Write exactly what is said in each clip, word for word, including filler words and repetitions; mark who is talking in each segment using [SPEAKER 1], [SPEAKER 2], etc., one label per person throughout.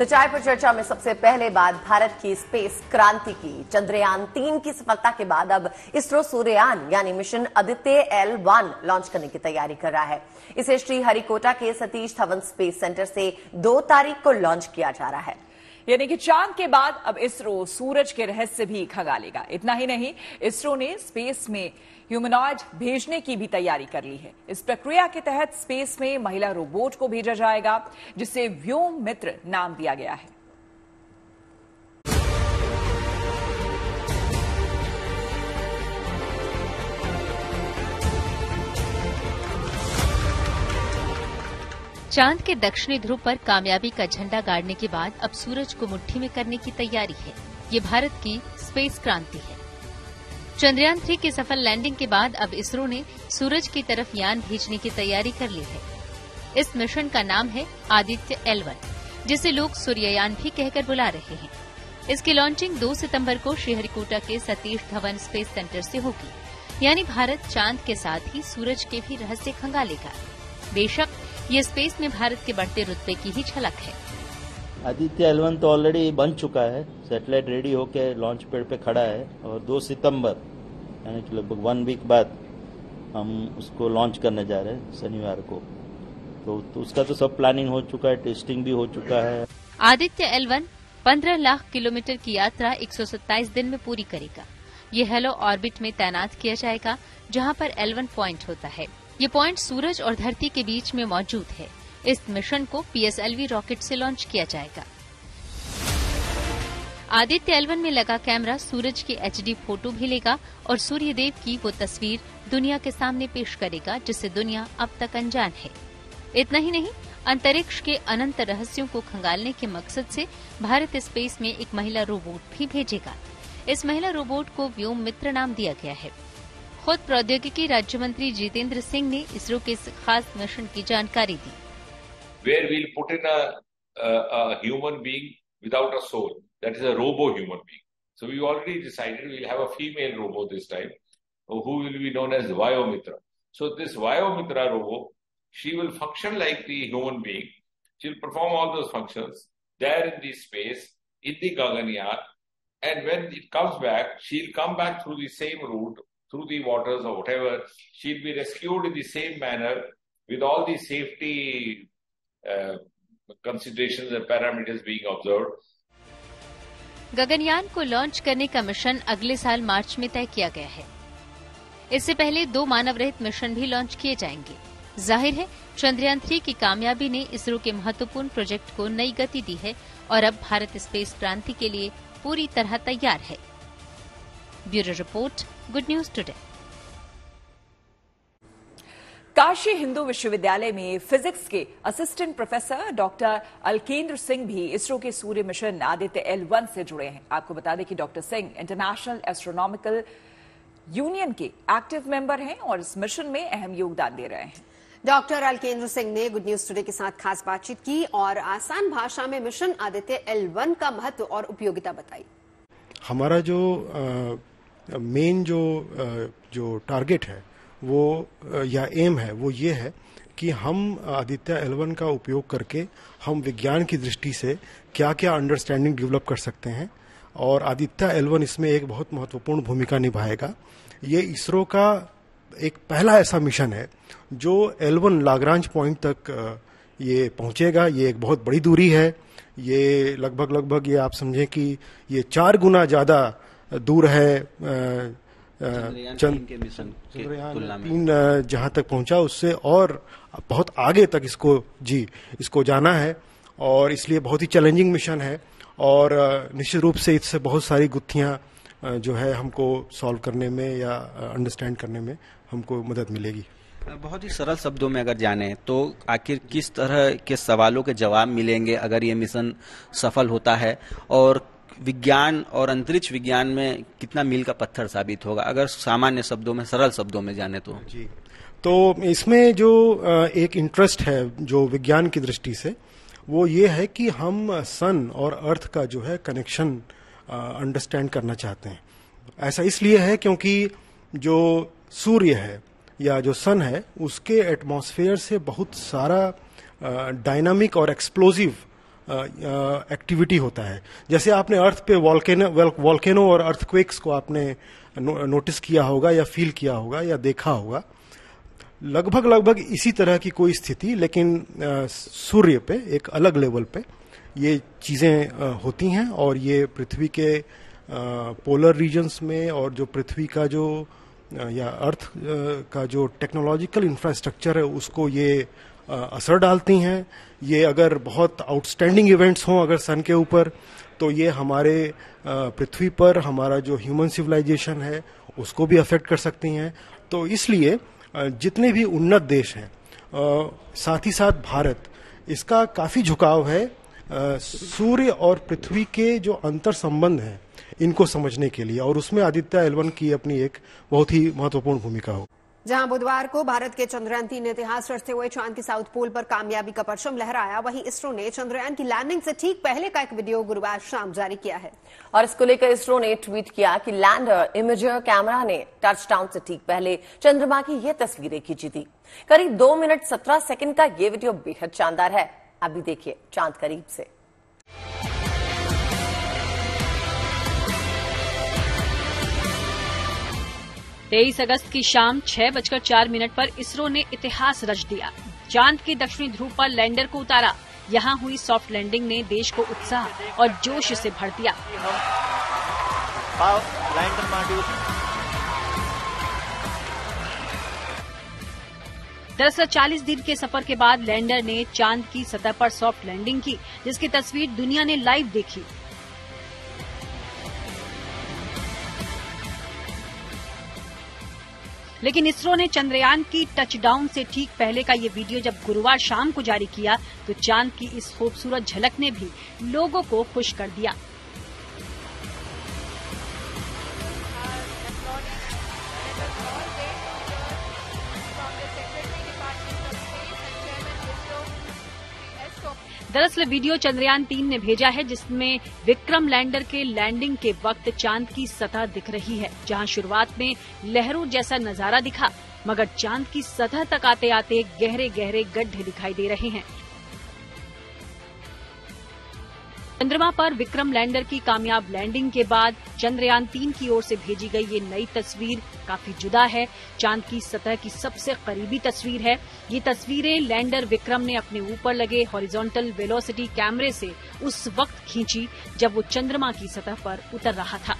[SPEAKER 1] चाय पर चर्चा में सबसे पहले बात भारत की स्पेस क्रांति की। चंद्रयान तीन की सफलता के बाद अब इसरो सूर्ययान यानी mission Aditya L one launch करने की तैयारी कर रहा है। इसे श्रीहरिकोटा के सतीश धवन स्पेस सेंटर से दो तारीख को लॉन्च किया जा रहा है।
[SPEAKER 2] यानी कि चांद के बाद अब इसरो सूरज के रहस्य भी खंगालेगा। इतना ही नहीं, इसरो ने स्पेस में ह्यूमनॉइड भेजने की भी तैयारी कर ली है। इस प्रक्रिया के तहत स्पेस में महिला रोबोट को भेजा जाएगा, जिसे व्योम मित्र नाम दिया गया है।
[SPEAKER 3] चांद के दक्षिणी ध्रुव पर कामयाबी का झंडा गाड़ने के बाद अब सूरज को मुट्ठी में करने की तैयारी है। ये भारत की स्पेस क्रांति है। चंद्रयान थ्री की सफल लैंडिंग के बाद अब इसरो ने सूरज की तरफ यान भेजने की तैयारी कर ली है। इस मिशन का नाम है आदित्य एल वन, जिसे लोग सूर्ययान भी कहकर बुला रहे हैं। इसकी लॉन्चिंग दो सितंबर को श्रीहरिकोटा के सतीश धवन स्पेस सेंटर से होगी। यानी भारत चांद के साथ ही सूरज के भी रहस्य खंगालेगा। बेशक ये स्पेस में भारत के बढ़ते रुतबे की ही झलक है।
[SPEAKER 4] आदित्य एल वन तो ऑलरेडी बन चुका है, सैटेलाइट रेडी होके लॉन्च पैड पे खड़ा है और दो सितंबर यानी कि लगभग वन वीक बाद हम उसको लॉन्च करने जा रहे हैं शनिवार को। तो, तो उसका तो सब प्लानिंग हो चुका है, टेस्टिंग भी हो चुका है।
[SPEAKER 3] आदित्य एल वन पंद्रह लाख किलोमीटर की यात्रा एक सौ सत्ताईस दिन में पूरी करेगा। ये हेलो ऑर्बिट में तैनात किया जाएगा, जहां पर एल वन पॉइंट होता है। ये पॉइंट सूरज और धरती के बीच में मौजूद है। इस मिशन को P S L V rocket से लॉन्च किया जाएगा। आदित्य एल वन में लगा कैमरा सूरज की एच डी फोटो भी लेगा और सूर्यदेव की वो तस्वीर दुनिया के सामने पेश करेगा, जिससे दुनिया अब तक अनजान है। इतना ही नहीं, अंतरिक्ष के अनंत रहस्यों को खंगालने के मकसद से भारत स्पेस में एक महिला रोबोट भी भेजेगा। इस महिला रोबोट को व्योम मित्र नाम दिया गया है। खुद प्रौद्योगिकी राज्य मंत्री जितेंद्र सिंह ने इसरो के इस खास मिशन की जानकारी दी।
[SPEAKER 5] Where we'll put in a, a, a human being without a soul, that is a robo-human being. So we already decided we'll have a female robo this time, who will be known as Vayomitra. So this Vayomitra robo, she will function like the human being. She'll perform all those functions there in the space, in the Gaganyaan, and when it comes back, she'll come back through the same route, through the waters or whatever. She'll be rescued in the same manner with all the safety Uh, considerations and parameters being observed.
[SPEAKER 3] Gaganyaan को launch करने का mission अगले साल मार्च में तय किया गया है। इससे पहले दो मानव रहित मिशन भी लॉन्च किए जाएंगे। जाहिर है, चंद्रयान थ्री की कामयाबी ने इसरो के महत्वपूर्ण प्रोजेक्ट को नई गति दी है और अब भारत स्पेस क्रांति के लिए पूरी तरह तैयार है। Bureau report, good news today.
[SPEAKER 2] Kashi Hindu Vishwavidyalaya में फिजिक्स के assistant professor doctor Alkendra Singh भी इसरो के सूर्य मिशन आदित्य एल वन से जुड़े हैं। आपको बता दें कि doctor Singh international astronomical union के एक्टिव मेंबर हैं और इस मिशन में अहम योगदान दे रहे हैं।
[SPEAKER 6] डॉक्टर अलकेंद्र सिंह ने गुड न्यूज टुडे के साथ खास बातचीत की और आसान भाषा में मिशन आदित्य एल वन का महत्व और उपयोगिता बताई।
[SPEAKER 7] हमारा जो मेन जो आ, जो टारगेट है वो या एम है वो ये है कि हम आदित्य एल वन का उपयोग करके हम विज्ञान की दृष्टि से क्या क्या अंडरस्टैंडिंग डेवलप कर सकते हैं और आदित्य एल वन इसमें एक बहुत महत्वपूर्ण भूमिका निभाएगा। ये इसरो का एक पहला ऐसा मिशन है जो एल वन लाग्रांज पॉइंट तक ये पहुंचेगा। ये एक बहुत बड़ी दूरी है। ये लगभग लगभग ये आप समझें कि ये चार गुना ज्यादा दूर है चंद्रयान तीन जहां तक पहुंचा उससे, और बहुत आगे तक इसको जी इसको जाना है और इसलिए बहुत ही चैलेंजिंग मिशन है और निश्चित रूप से इससे बहुत सारी गुत्थियां जो है हमको सॉल्व करने में या अंडरस्टैंड करने में हमको मदद मिलेगी।
[SPEAKER 8] बहुत ही सरल शब्दों में अगर जाने तो आखिर किस तरह के सवालों के जवाब मिलेंगे अगर ये मिशन सफल होता है, और विज्ञान और अंतरिक्ष विज्ञान में कितना मील का पत्थर साबित होगा अगर सामान्य शब्दों में सरल शब्दों में जाने तो?
[SPEAKER 7] जी, तो इसमें जो एक इंटरेस्ट है जो विज्ञान की दृष्टि से वो ये है कि हम सन और अर्थ का जो है कनेक्शन अंडरस्टैंड करना चाहते हैं। ऐसा इसलिए है क्योंकि जो सूर्य है या जो सन है उसके एटमॉस्फेयर से बहुत सारा डायनामिक और एक्सप्लोजिव एक्टिविटी होता है। जैसे आपने अर्थ पे वॉल्केनो वॉल्केनो और अर्थक्वेक्स को आपने नो, नोटिस किया होगा या फील किया होगा या देखा होगा, लगभग लगभग इसी तरह की कोई स्थिति, लेकिन सूर्य पे एक अलग लेवल पे ये चीजें होती हैं। और ये पृथ्वी के पोलर रीजन्स में और जो पृथ्वी का जो या अर्थ का जो टेक्नोलॉजिकल इंफ्रास्ट्रक्चर है उसको ये असर डालती हैं। ये अगर बहुत आउटस्टैंडिंग इवेंट्स हों अगर सन के ऊपर, तो ये हमारे पृथ्वी पर हमारा जो ह्यूमन सिविलाइजेशन है उसको भी अफेक्ट कर सकती हैं। तो इसलिए जितने भी उन्नत देश हैं, साथ ही साथ भारत, इसका काफी झुकाव है सूर्य और पृथ्वी के जो अंतर संबंध हैं इनको समझने के लिए, और उसमें आदित्य एल वन की अपनी एक बहुत ही महत्वपूर्ण भूमिका हो।
[SPEAKER 6] जहां बुधवार को भारत के चंद्रयान तीन ने इतिहास रचते हुए चांद के साउथ पोल पर कामयाबी का परचम लहराया, वहीं इसरो ने चंद्रयान की लैंडिंग से ठीक पहले का एक वीडियो गुरुवार शाम जारी किया है।
[SPEAKER 1] और इसको लेकर इसरो ने ट्वीट किया कि लैंडर इमेजर कैमरा ने टचडाउन से ठीक पहले चंद्रमा की ये तस्वीरें खींची थी। करीब दो मिनट सत्रह सेकंड का ये वीडियो बेहद शानदार है। अभी देखिए चांद करीब से।
[SPEAKER 9] तेईस अगस्त की शाम छह बजकर चार मिनट पर इसरो ने इतिहास रच दिया। चांद के दक्षिणी ध्रुव पर लैंडर को उतारा। यहां हुई सॉफ्ट लैंडिंग ने देश को उत्साह और जोश से भर दिया। दरअसल चालीस दिन के सफर के बाद लैंडर ने चांद की सतह पर सॉफ्ट लैंडिंग की, जिसकी तस्वीर दुनिया ने लाइव देखी। लेकिन इसरो ने चंद्रयान की टचडाउन से ठीक पहले का ये वीडियो जब गुरुवार शाम को जारी किया तो चांद की इस खूबसूरत झलक ने भी लोगों को खुश कर दिया। दरअसल वीडियो चंद्रयान तीन ने भेजा है, जिसमें विक्रम लैंडर के लैंडिंग के वक्त चांद की सतह दिख रही है। जहां शुरुआत में लहरों जैसा नजारा दिखा, मगर चांद की सतह तक आते आते गहरे गहरे गड्ढे दिखाई दे रहे हैं। चंद्रमा पर विक्रम लैंडर की कामयाब लैंडिंग के बाद चंद्रयान तीन की ओर से भेजी गई ये नई तस्वीर काफी जुदा है। चांद की सतह की सबसे करीबी तस्वीर है। ये तस्वीरें लैंडर विक्रम ने अपने ऊपर लगे हॉरिजॉन्टल वेलोसिटी कैमरे से उस वक्त खींची जब वो चंद्रमा की सतह पर उतर रहा था।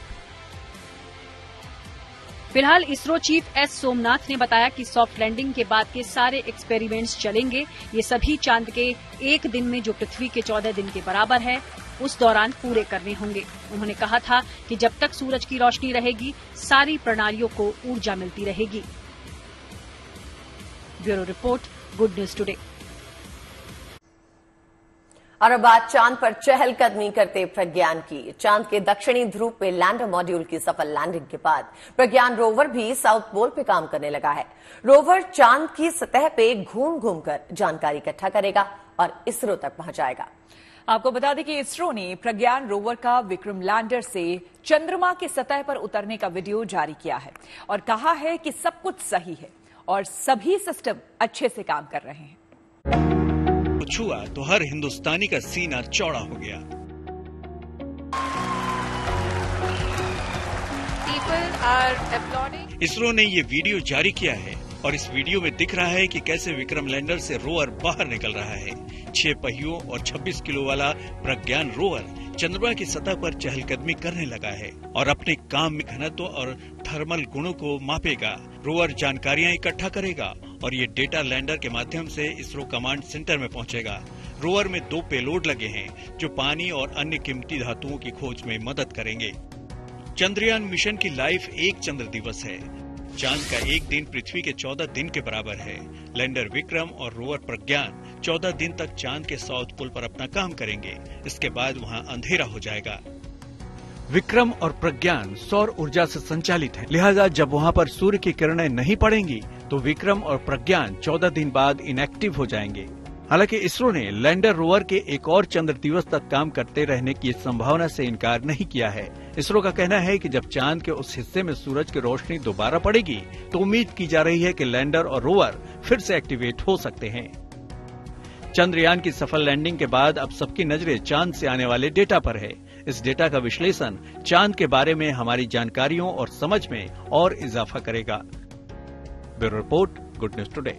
[SPEAKER 9] फिलहाल इसरो चीफ एस सोमनाथ ने बताया कि सॉफ्ट लैंडिंग के बाद के सारे एक्सपेरिमेंट्स चलेंगे। ये सभी चांद के एक दिन में जो पृथ्वी के चौदह दिन के बराबर है उस दौरान पूरे करने होंगे। उन्होंने कहा था कि जब तक सूरज की रोशनी रहेगी सारी प्रणालियों को ऊर्जा मिलती रहेगी। Bureau report, good news today.
[SPEAKER 1] और अब बात चांद पर चहलकदमी करते प्रज्ञान की। चांद के दक्षिणी ध्रुव पे लैंडर मॉड्यूल की सफल लैंडिंग के बाद प्रज्ञान रोवर भी साउथ पोल पे काम करने लगा है। रोवर चांद की सतह पे घूम घूम कर जानकारी इकट्ठा करेगा और इसरो तक पहुंचाएगा।
[SPEAKER 2] आपको बता दें कि इसरो ने प्रज्ञान रोवर का विक्रम लैंडर से चंद्रमा की सतह पर उतरने का वीडियो जारी किया है और कहा है कि सब कुछ सही है और सभी सिस्टम अच्छे से काम कर रहे हैं।
[SPEAKER 10] छुआ तो हर हिंदुस्तानी का सीना चौड़ा हो गया। इसरो ने ये वीडियो जारी किया है और इस वीडियो में दिख रहा है कि कैसे विक्रम लैंडर से रोवर बाहर निकल रहा है। छह पहियों और छब्बीस किलो वाला प्रज्ञान रोवर चंद्रमा की सतह पर चहलकदमी करने लगा है और अपने काम में घनत्व और थर्मल गुणों को मापेगा। रोवर जानकारियां इकट्ठा करेगा और ये डेटा लैंडर के माध्यम से इसरो कमांड सेंटर में पहुंचेगा। रोवर में दो पेलोड लगे हैं जो पानी और अन्य कीमती धातुओं की खोज में मदद करेंगे। चंद्रयान मिशन की लाइफ एक चंद्र दिवस है। चांद का एक दिन पृथ्वी के चौदह दिन के बराबर है। लैंडर विक्रम और रोवर प्रज्ञान चौदह दिन तक चांद के साउथ पोल पर अपना काम करेंगे। इसके बाद वहां अंधेरा हो जाएगा। विक्रम और प्रज्ञान सौर ऊर्जा से संचालित है, लिहाजा जब वहां पर सूर्य की किरणें नहीं पड़ेंगी तो विक्रम और प्रज्ञान चौदह दिन बाद इनएक्टिव हो जाएंगे। हालांकि इसरो ने लैंडर रोवर के एक और चंद्र दिवस तक काम करते रहने की संभावना से इनकार नहीं किया है। इसरो का कहना है कि जब चांद के उस हिस्से में सूरज की रोशनी दोबारा पड़ेगी तो उम्मीद की जा रही है कि लैंडर और रोवर फिर से एक्टिवेट हो सकते हैं। चंद्रयान की सफल लैंडिंग के बाद अब सबकी नजरें चांद से आने वाले डेटा पर है। इस डेटा का विश्लेषण चांद के बारे में हमारी जानकारियों और समझ में और इजाफा करेगा। Bureau report, good news today.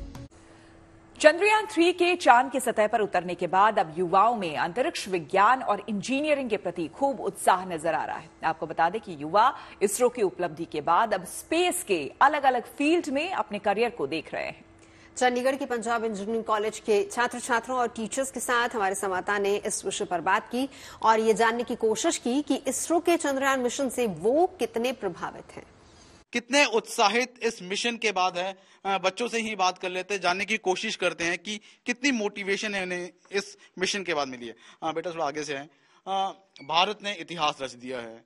[SPEAKER 2] Chandrayaan three के चांद की सतह पर उतरने के बाद अब युवाओं में अंतरिक्ष विज्ञान और इंजीनियरिंग के प्रति खूब उत्साह नजर आ रहा है। आपको बता दें कि युवा इसरो की उपलब्धि के बाद अब स्पेस के अलग अलग फील्ड में अपने करियर को देख रहे हैं।
[SPEAKER 6] चंडीगढ़ के पंजाब इंजीनियरिंग कॉलेज के छात्र छात्रों और टीचर्स के साथ हमारे संवाददाता ने इस विषय पर बात की और ये जानने की कोशिश की कि इसरो के चंद्रयान मिशन से वो कितने प्रभावित हैं,
[SPEAKER 11] कितने उत्साहित इस मिशन के बाद है। बच्चों से ही बात कर लेते हैं, जानने की कोशिश करते हैं कि कितनी मोटिवेशन है उन्हें इस मिशन के बाद मिली है। आ, बेटा थोड़ा आगे से है। आ, भारत ने इतिहास रच दिया है।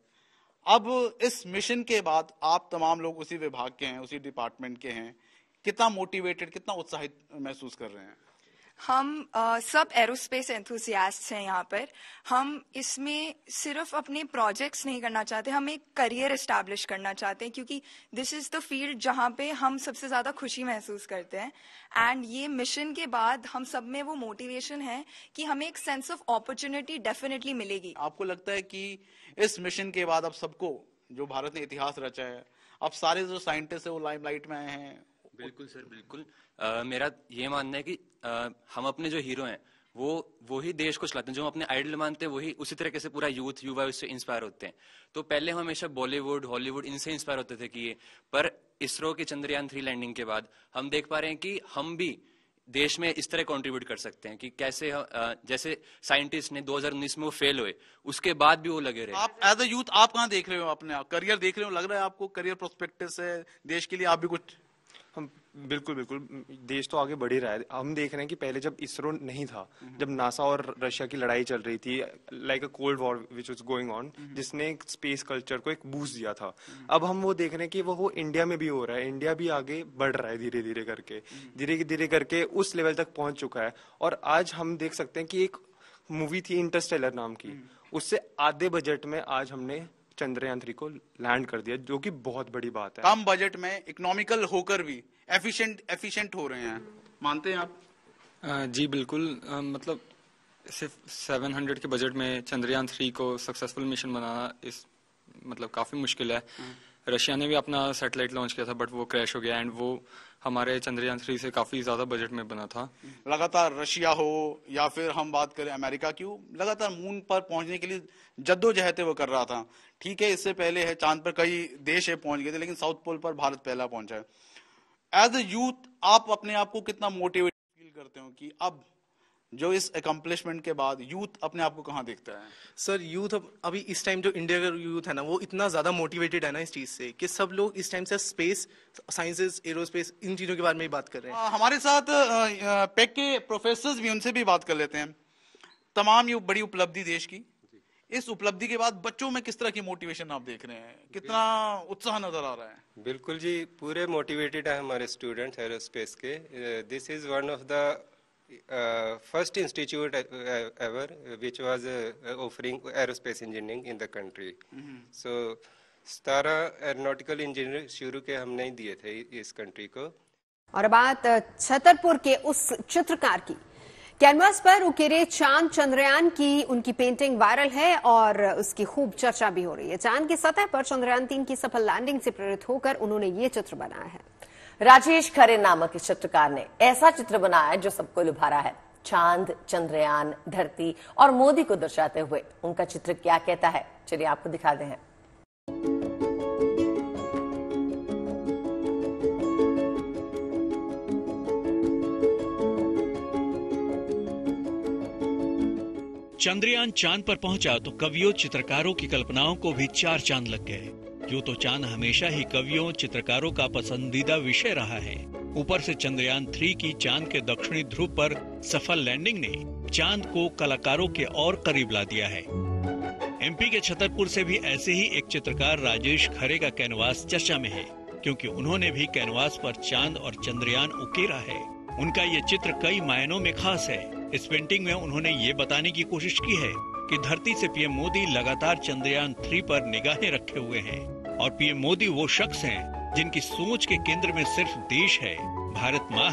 [SPEAKER 11] अब इस मिशन के बाद आप तमाम लोग उसी विभाग के हैं, उसी डिपार्टमेंट के हैं, कितना मोटिवेटेड, कितना उत्साहित महसूस कर रहे हैं?
[SPEAKER 12] हम आ, सब एरोस्पेस एंथुसियास्ट हैं यहाँ पर। हम इसमें सिर्फ अपने प्रोजेक्ट्स नहीं करना चाहते, हम एक करियर एस्टैब्लिश करना चाहते हैं, क्योंकि दिस इज द फील्ड जहाँ पे हम सबसे ज्यादा खुशी महसूस करते हैं। एंड ये मिशन के बाद हम सब में वो मोटिवेशन है कि हमें एक सेंस ऑफ अपॉर्चुनिटी डेफिनेटली मिलेगी।
[SPEAKER 11] आपको लगता है कि इस मिशन के बाद अब सबको, जो भारत ने इतिहास रचा है, अब सारे जो साइंटिस्ट है वो लाइमलाइट में आए हैं?
[SPEAKER 13] बिल्कुल सर, बिल्कुल। आ, मेरा ये मानना है कि आ, हम अपने जो हीरो हैं वो वो ही देश को चलाते हैं, जो हम अपने आइडल मानते हैं वही उसी तरीके से पूरा यूथ युवा उससे इंस्पायर होते हैं। तो पहले हम हमेशा बॉलीवुड हॉलीवुड इनसे इंस्पायर होते थे कि ये, पर इसरो के चंद्रयान थ्री लैंडिंग के बाद हम देख पा रहे हैं कि हम भी देश में इस तरह कंट्रीब्यूट कर सकते हैं कि कैसे आ, जैसे साइंटिस्ट ने दो हज़ार उन्नीस में वो फेल हुए, उसके बाद भी वो लगे रहे।
[SPEAKER 11] आप एज अ यूथ आप कहाँ देख रहे हो अपने करियर, देख रहे हो, लग रहा है आपको करियर प्रोस्पेक्टिव से देश के लिए आप भी कुछ?
[SPEAKER 14] हम बिल्कुल बिल्कुल देश तो आगे बढ़ ही रहा है। हम देख रहे हैं कि पहले जब इसरो नहीं था, जब नासा और रशिया की लड़ाई चल रही थी, like a cold war which was going on, जिसने एक स्पेस कल्चर को एक बूस्ट दिया था, अब हम वो देख रहे हैं कि वो वो इंडिया में भी हो रहा है। इंडिया भी आगे बढ़ रहा है धीरे धीरे करके, धीरे धीरे करके उस लेवल तक पहुंच चुका है। और आज हम देख सकते हैं कि एक मूवी थी इंटरस्टेलर नाम की, उससे आधे बजट में आज हमने चंद्रयान थ्री को लैंड कर दिया, जो कि बहुत बड़ी बात है।
[SPEAKER 11] कम बजट में इकोनॉमिकल होकर भी एफिशिएंट एफिशिएंट हो रहे हैं, मानते हैं आप?
[SPEAKER 15] आ, जी बिल्कुल। आ, मतलब सिर्फ सात सौ के बजट में चंद्रयान थ्री को सक्सेसफुल मिशन बनाना इस मतलब काफी मुश्किल है। रशिया ने भी अपना सैटेलाइट लॉन्च किया था, बट वो क्रैश हो गया, एंड वो हमारे चंद्रयान थ्री से काफी ज्यादा बजट में बना था।
[SPEAKER 11] लगातार रशिया हो या फिर हम बात करें अमेरिका की, लगातार मून पर पहुंचने के लिए जद्दोजहद वो कर रहा था। ठीक है, इससे पहले है चांद पर कई देश है पहुंच गए थे, लेकिन साउथ पोल पर भारत पहला पहुंचा है। एज अ यूथ आप अपने आप को कितना मोटिवेट फील करते हो कि अब जो इस अकम्पलिशमेंट के बाद यूथ अपने आप को कहाँ देखता है?
[SPEAKER 16] सर यूथ अभी इस टाइम जो इंडिया का यूथ है ना, वो इतना ज्यादा मोटिवेटेड है ना इस चीज से कि सब लोग इस टाइम से स्पेस साइंसेस एरोस्पेस इन चीजों के बारे में ही बात कर रहे हैं।
[SPEAKER 11] आ, हमारे साथ पेक के प्रोफेसर्स भी, उनसे भी बात कर लेते हैं। तमाम ये बड़ी उपलब्धि देश की, इस उपलब्धि के बाद बच्चों में किस तरह की मोटिवेशन आप देख रहे हैं, कितना उत्साह नजर आ रहा है?
[SPEAKER 17] बिल्कुल जी, पूरे मोटिवेटेड है हमारे स्टूडेंट्स एरोस्पेस के। This is one of the Uh, first institute uh, ever uh, which was uh, offering aerospace engineering in the country. Mm-hmm. So Satara aeronautical engineer शुरू के हमने ही दिए थे इस कंट्री को।
[SPEAKER 6] और बात छतरपुर के उस चित्रकार की, कैनवास पर उकेरे चांद चंद्रयान की उनकी पेंटिंग वायरल है और उसकी खूब चर्चा भी हो रही है। चांद की सतह पर चंद्रयान तीन की सफल लैंडिंग से प्रेरित होकर उन्होंने ये चित्र बनाया है।
[SPEAKER 1] राजेश खरे नामक इस चित्रकार ने ऐसा चित्र बनाया जो सबको लुभा रहा है। चांद, चंद्रयान, धरती और मोदी को दर्शाते हुए उनका चित्र क्या कहता है, चलिए आपको दिखाते हैं।
[SPEAKER 10] चंद्रयान चांद पर पहुंचा तो कवियों चित्रकारों की कल्पनाओं को भी चार चांद लग गए। यूं तो चांद हमेशा ही कवियों चित्रकारों का पसंदीदा विषय रहा है। ऊपर से चंद्रयान थ्री की चांद के दक्षिणी ध्रुव पर सफल लैंडिंग ने चांद को कलाकारों के और करीब ला दिया है। एमपी के छतरपुर से भी ऐसे ही एक चित्रकार राजेश खरे का कैनवास चर्चा में है, क्योंकि उन्होंने भी कैनवास पर चांद और चंद्रयान उकेरा है। उनका ये चित्र कई मायनों में खास है। इस पेंटिंग में उन्होंने ये बताने की कोशिश की है कि धरती से पीएम मोदी लगातार चंद्रयान थ्री पर निगाहें रखे हुए हैं और पीएम मोदी वो शख्स हैं जिनकी सोच के केंद्र में सिर्फ देश है, भारत माँ है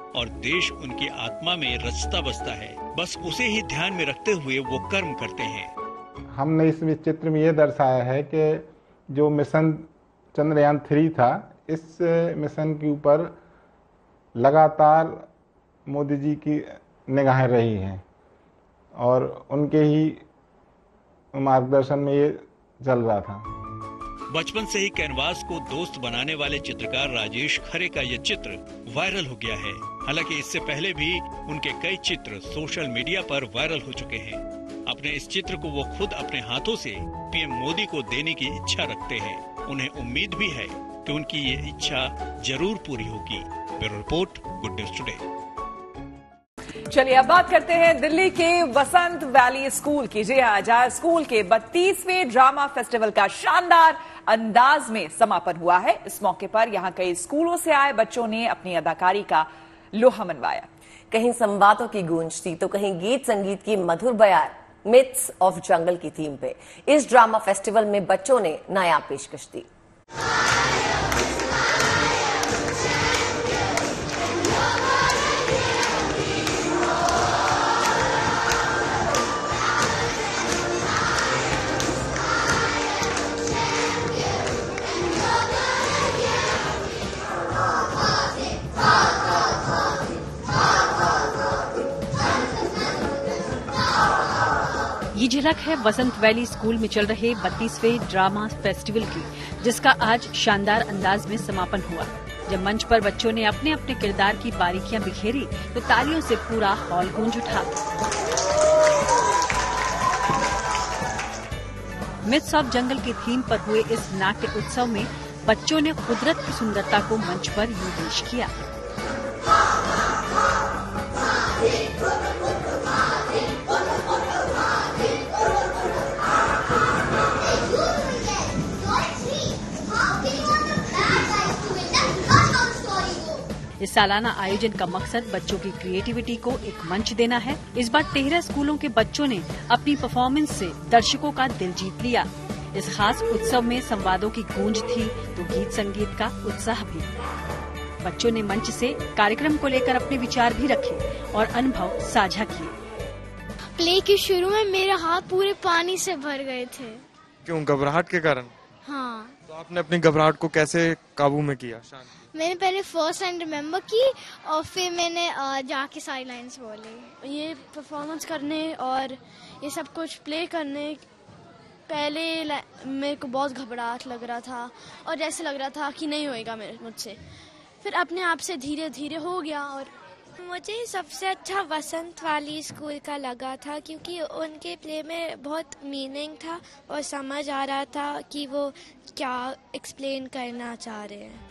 [SPEAKER 10] और देश उनकी आत्मा में रचता बसता है। बस उसे ही ध्यान में रखते हुए वो कर्म करते हैं।
[SPEAKER 18] हमने इस चित्र में ये दर्शाया है कि जो मिशन चंद्रयान थ्री था, इस मिशन के ऊपर लगातार मोदी जी की निगाहें रही हैं और उनके ही मार्गदर्शन में ये चल रहा था।
[SPEAKER 10] बचपन से ही कैनवास को दोस्त बनाने वाले चित्रकार राजेश खरे का ये चित्र वायरल हो गया है। हालांकि इससे पहले भी उनके कई चित्र सोशल मीडिया पर वायरल हो चुके हैं। अपने इस चित्र को वो खुद अपने हाथों से पीएम मोदी को देने की इच्छा रखते हैं। उन्हें उम्मीद भी है कि उनकी ये इच्छा जरूर पूरी होगी। Bureau report, good news today.
[SPEAKER 2] चलिए अब बात करते हैं दिल्ली के वसंत वैली स्कूल की। जी हाँ, जहां स्कूल के बत्तीसवें ड्रामा फेस्टिवल का शानदार अंदाज में समापन हुआ है। इस मौके पर यहां कई स्कूलों से आए बच्चों ने अपनी अदाकारी का लोहा मनवाया।
[SPEAKER 1] कहीं संवादों की गूंज थी तो कहीं गीत संगीत की मधुर बयार। मिथ्स ऑफ जंगल की थीम पे इस ड्रामा फेस्टिवल में बच्चों ने नायाब पेशकश दी।
[SPEAKER 9] ये झलक है वसंत वैली स्कूल में चल रहे बत्तीसवें ड्रामा फेस्टिवल की, जिसका आज शानदार अंदाज में समापन हुआ। जब मंच पर बच्चों ने अपने अपने किरदार की बारीकियां बिखेरी तो तालियों से पूरा हॉल गूंज उठा। मिथ्स ऑफ जंगल की थीम पर हुए इस नाट्य उत्सव में बच्चों ने कुदरत की सुंदरता को मंच पर यूं पेश किया। इस सालाना आयोजन का मकसद बच्चों की क्रिएटिविटी को एक मंच देना है। इस बार तेरह स्कूलों के बच्चों ने अपनी परफॉर्मेंस से दर्शकों का दिल जीत लिया। इस खास उत्सव में संवादों की गूंज थी तो गीत संगीत का उत्साह भी। बच्चों ने मंच से कार्यक्रम को लेकर अपने विचार भी रखे और अनुभव साझा किए।
[SPEAKER 19] प्ले के शुरू में मेरे हाथ पूरे पानी से भर गए थे।
[SPEAKER 14] क्यों, घबराहट के कारण?
[SPEAKER 19] हाँ।
[SPEAKER 14] तो आपने अपनी घबराहट को कैसे काबू में किया?
[SPEAKER 19] मैंने पहले फर्स्ट लाइन रिमेम्बर की और फिर मैंने जाके सारी लाइन्स बोली।
[SPEAKER 20] ये परफॉर्मेंस करने और ये सब कुछ प्ले करने पहले मेरे को बहुत घबराहट लग रहा था और जैसे लग रहा था कि नहीं होएगा मेरे मुझसे, फिर अपने आप से धीरे धीरे हो गया। और
[SPEAKER 19] मुझे सबसे अच्छा वसंत वाली स्कूल का लगा था क्योंकि उनके प्ले में बहुत मीनिंग था और समझ आ रहा था कि वो क्या एक्सप्लेन करना चाह रहे हैं।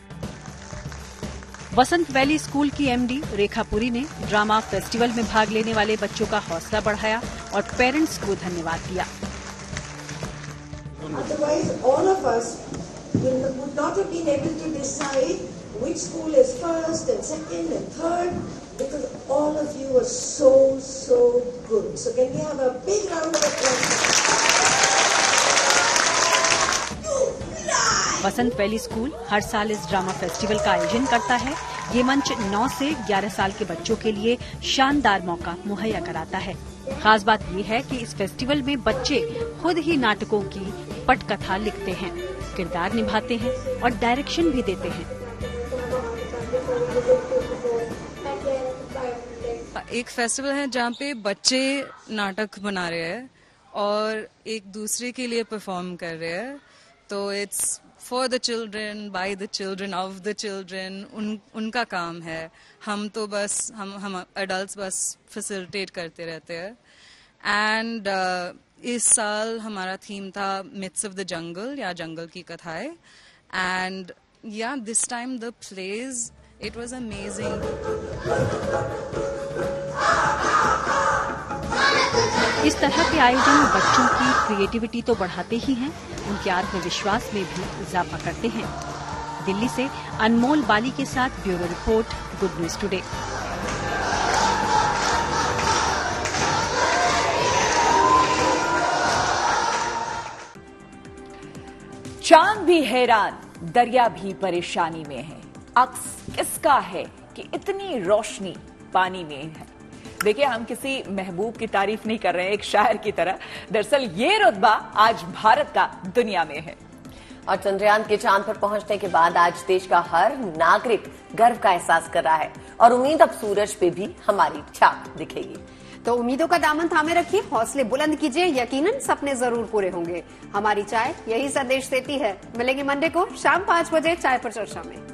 [SPEAKER 9] वसंत वैली स्कूल की एमडी रेखा पुरी ने ड्रामा फेस्टिवल में भाग लेने वाले बच्चों का हौसला बढ़ाया और पेरेंट्स को धन्यवाद दिया।
[SPEAKER 21] Otherwise, all of us would not have been able to decide which school is first and second and third because all of you were so, so good. So can we have a big round of applause?
[SPEAKER 9] Vasant valley school हर साल इस drama festival का आयोजन करता है। ये मंच नौ से ग्यारह साल के बच्चों के लिए शानदार मौका मुहैया कराता है। खास बात ये है कि इस फेस्टिवल में बच्चे खुद ही नाटकों की पटकथा लिखते हैं, किरदार निभाते हैं और डायरेक्शन भी देते हैं।
[SPEAKER 22] एक फेस्टिवल है जहाँ पे बच्चे नाटक बना रहे हैं और एक दूसरे के लिए परफॉर्म कर रहे हैं। तो it's for the children, by the children, of the children. उन उनका काम है। हम तो बस हम हम एडल्ट्स बस फैसिलिटेट करते रहते हैं। एंड uh, इस साल हमारा थीम था मिथ्स ऑफ द जंगल या जंगल की कथाएं। And yeah this time the plays, it was amazing.
[SPEAKER 9] इस तरह के आयोजन बच्चों की क्रिएटिविटी तो बढ़ाते ही हैं, उनके आत्मविश्वास में भी इजाफा करते हैं। दिल्ली से अनमोल बाली के साथ bureau report, good news today.
[SPEAKER 2] चांद भी हैरान, दरिया भी परेशानी में है। अक्स किसका है कि इतनी रोशनी पानी में है। देखिए, हम किसी महबूब की तारीफ नहीं कर रहे हैं एक शायर की तरह, दरअसल ये रुतबा आज भारत का दुनिया में है।
[SPEAKER 1] और चंद्रयान के चांद पर पहुंचने के बाद आज देश का हर नागरिक गर्व का एहसास कर रहा है और उम्मीद अब सूरज पे भी हमारी छाप दिखेगी।
[SPEAKER 6] तो उम्मीदों का दामन थामे रखिए, हौसले बुलंद कीजिए, यकीनन सपने जरूर पूरे होंगे। हमारी चाय यही संदेश देती है। मिलेंगे मंडे को शाम पांच बजे चाय पर चर्चा में।